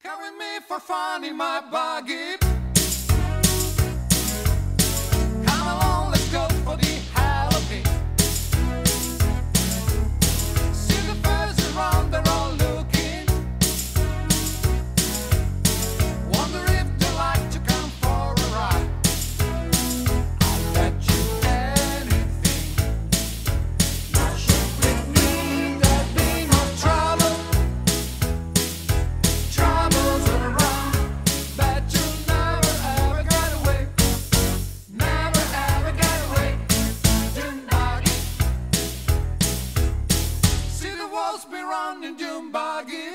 Come with me for fun in my buggy. Come along, let's go for the Halloween. See the birds around, they're all looking. Wonder if they like to come for a ride. I'll bet you anything. Now shoot with me, there'll be no trouble. Troubles around, bet you'll never ever get away. Never ever get away. Doom buggy. See the walls be running, doom buggy.